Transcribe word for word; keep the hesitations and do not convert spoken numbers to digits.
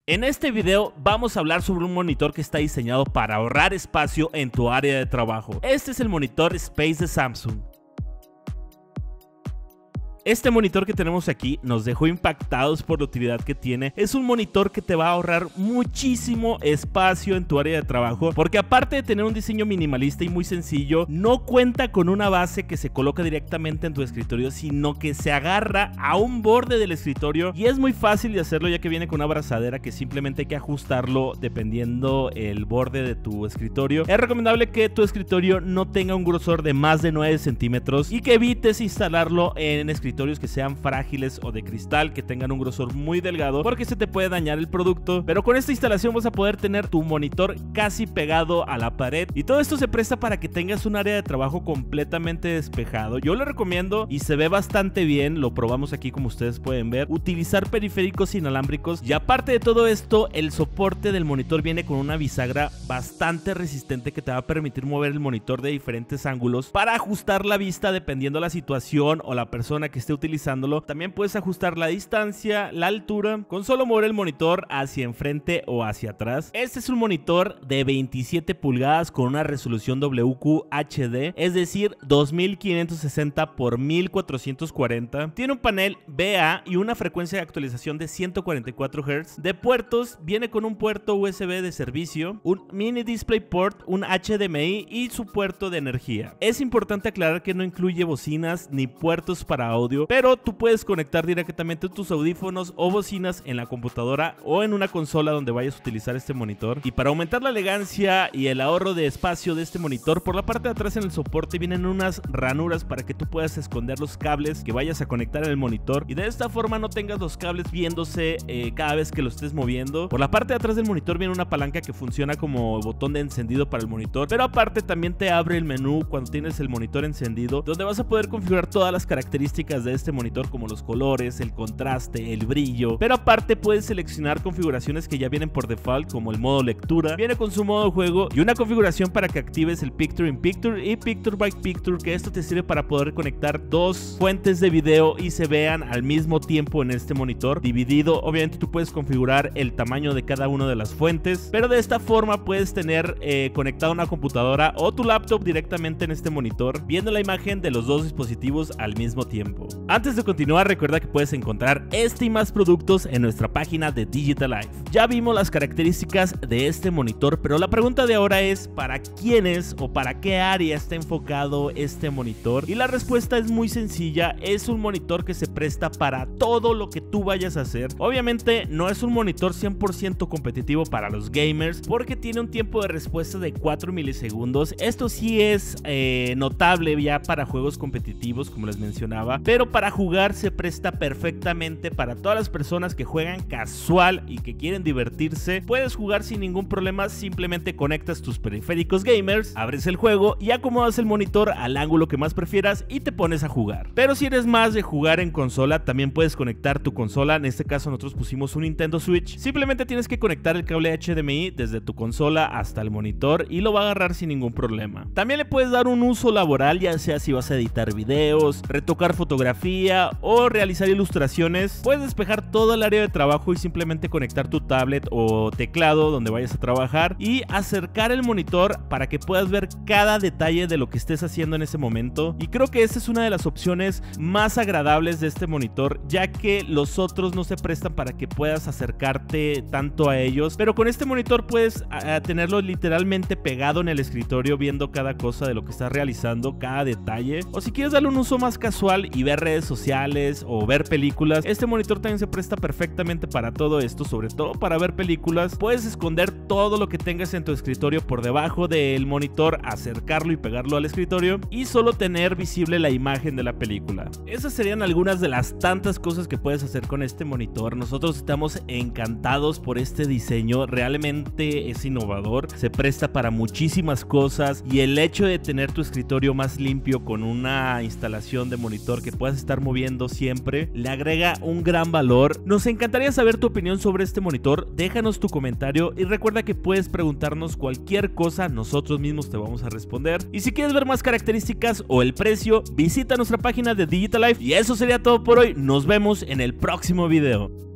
En este video vamos a hablar sobre un monitor que está diseñado para ahorrar espacio en tu área de trabajo. Este es el monitor Space de Samsung. Este monitor que tenemos aquí nos dejó impactados por la utilidad que tiene. Es un monitor que te va a ahorrar muchísimo espacio en tu área de trabajo, porque aparte de tener un diseño minimalista y muy sencillo, no cuenta con una base que se coloca directamente en tu escritorio, sino que se agarra a un borde del escritorio y es muy fácil de hacerlo, ya que viene con una abrazadera que simplemente hay que ajustarlo dependiendo el borde de tu escritorio. Es recomendable que tu escritorio no tenga un grosor de más de nueve centímetros y que evites instalarlo en escritorios que sean frágiles o de cristal, que tengan un grosor muy delgado, porque se te puede dañar el producto. Pero con esta instalación vas a poder tener tu monitor casi pegado a la pared, y todo esto se presta para que tengas un área de trabajo completamente despejado. Yo lo recomiendo y se ve bastante bien, lo probamos aquí como ustedes pueden ver, utilizar periféricos inalámbricos, y aparte de todo esto, el soporte del monitor viene con una bisagra bastante resistente que te va a permitir mover el monitor de diferentes ángulos para ajustar la vista dependiendo la situación o la persona que esté utilizándolo. También puedes ajustar la distancia, la altura, con solo mover el monitor hacia enfrente o hacia atrás. Este es un monitor de veintisiete pulgadas con una resolución W Q H D, es decir, dos mil quinientos sesenta por mil cuatrocientos cuarenta. Tiene un panel V A y una frecuencia de actualización de ciento cuarenta y cuatro hertz. De puertos, viene con un puerto U S B de servicio, un mini DisplayPort, un H D M I y su puerto de energía. Es importante aclarar que no incluye bocinas ni puertos para audio, pero tú puedes conectar directamente tus audífonos o bocinas en la computadora o en una consola donde vayas a utilizar este monitor. Y para aumentar la elegancia y el ahorro de espacio de este monitor, por la parte de atrás en el soporte vienen unas ranuras para que tú puedas esconder los cables que vayas a conectar en el monitor, y de esta forma no tengas los cables viéndose eh, cada vez que lo estés moviendo. Por la parte de atrás del monitor viene una palanca que funciona como botón de encendido para el monitor, pero aparte también te abre el menú cuando tienes el monitor encendido, donde vas a poder configurar todas las características de este monitor, como los colores, el contraste, el brillo. Pero aparte puedes seleccionar configuraciones que ya vienen por default, como el modo lectura, viene con su modo juego y una configuración para que actives el Picture in Picture y Picture by Picture, que esto te sirve para poder conectar dos fuentes de video y se vean al mismo tiempo en este monitor dividido. Obviamente tú puedes configurar el tamaño de cada una de las fuentes, pero de esta forma puedes tener eh, conectada una computadora o tu laptop directamente en este monitor, viendo la imagen de los dos dispositivos al mismo tiempo. Antes de continuar, recuerda que puedes encontrar este y más productos en nuestra página de Digital Life. Ya vimos las características de este monitor, pero la pregunta de ahora es ¿para quiénes o para qué área está enfocado este monitor? Y la respuesta es muy sencilla: es un monitor que se presta para todo lo que tú vayas a hacer. Obviamente no es un monitor cien por ciento competitivo para los gamers, porque tiene un tiempo de respuesta de cuatro milisegundos. Esto sí es eh, notable ya para juegos competitivos, como les mencionaba, pero para jugar se presta perfectamente para todas las personas que juegan casual y que quieren divertirse. Puedes jugar sin ningún problema, simplemente conectas tus periféricos gamers, abres el juego y acomodas el monitor al ángulo que más prefieras y te pones a jugar. Pero si eres más de jugar en consola, también puedes conectar tu consola. En este caso nosotros pusimos un Nintendo Switch. Simplemente tienes que conectar el cable H D M I desde tu consola hasta el monitor y lo va a agarrar sin ningún problema. También le puedes dar un uso laboral, ya sea si vas a editar videos, retocar fotografía o realizar ilustraciones. Puedes despejar todo el área de trabajo y simplemente conectar tu tablet o teclado donde vayas a trabajar y acercar el monitor para que puedas ver cada detalle de lo que estés haciendo en ese momento. Y creo que esta es una de las opciones más agradables de este monitor, ya que los otros no se prestan para que puedas acercarte tanto a ellos, pero con este monitor puedes a, a tenerlo literalmente pegado en el escritorio, viendo cada cosa de lo que estás realizando, cada detalle. O si quieres darle un uso más casual y ver redes sociales o ver películas, este monitor también se presta perfectamente para todo esto, sobre todo para ver películas. Puedes esconder todo lo que tengas en tu escritorio por debajo del monitor, acercarlo y pegarlo al escritorio y solo tener visible la imagen de la película. Esas serían algunas de las tantas cosas que puedes hacer con este monitor. Nosotros estamos encantados por este diseño, realmente es innovador, se presta para muchísimas cosas, y el hecho de tener tu escritorio más limpio con una instalación de monitor que puedas estar moviendo siempre le agrega un gran valor. Nos encantaría saber tu opinión sobre este monitor, déjanos tu comentario y recuerda que puedes preguntarnos cualquier cosa, nosotros mismos te vamos a responder. Y si quieres ver más características o el precio, visita nuestra página de Digital Life. Y eso sería todo por hoy, nos vemos en el próximo video.